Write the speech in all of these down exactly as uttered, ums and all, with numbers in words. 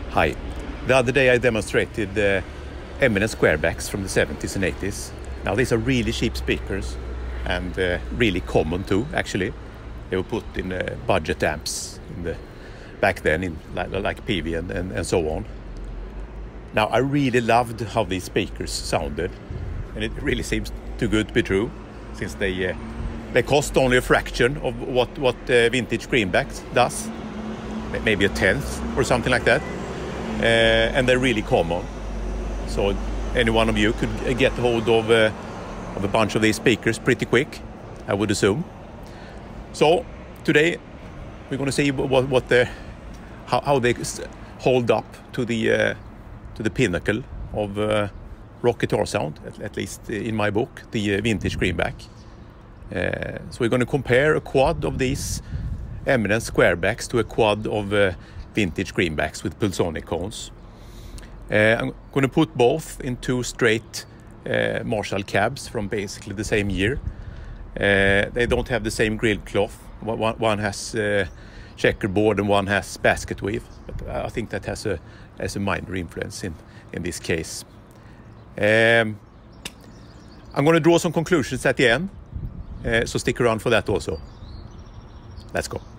Hi. The other day I demonstrated the Eminence Squarebacks from the seventies and eighties. Now these are really cheap speakers and uh, really common too, actually. They were put in uh, budget amps in the back then, in like, like P V and, and, and so on. Now I really loved how these speakers sounded, and it really seems too good to be true, since they uh, they cost only a fraction of what what uh, vintage Greenbacks does, maybe a tenth or something like that, uh, and they're really common. So any one of you could get hold of, uh, of a bunch of these speakers pretty quick, I would assume. So today we're going to see what, what the how, how they hold up to the uh, to the pinnacle of uh, rock guitar sound, at, at least in my book, the uh, vintage Greenback. Uh, so we're going to compare a quad of these Eminence Squarebacks to a quad of uh, vintage Greenbacks with Pulsonic cones. Uh, I'm going to put both in two straight uh, Marshall cabs from basically the same year. Uh, they don't have the same grill cloth. One, one has uh, checkerboard and one has basket weave, but I think that has a has a minor influence in in this case. Um, I'm going to draw some conclusions at the end, uh, so stick around for that also. Let's go.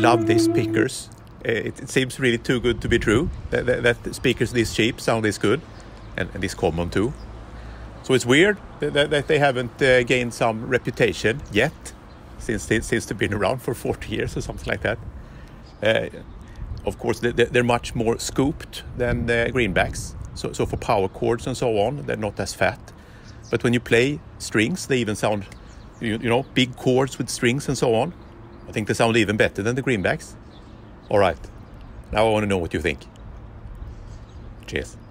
love these speakers. It, it seems really too good to be true, that, that, that speakers this cheap sound this good, and, and this common too. So it's weird that, that they haven't uh, gained some reputation yet, since, they, since they've been around for forty years or something like that. Uh, of course, they, they're much more scooped than the greenbacks. So, so for power chords and so on, they're not as fat. But when you play strings, they even sound, you, you know, big chords with strings and so on. I think they sound even better than the greenbacks. All right, now I want to know what you think. Cheers.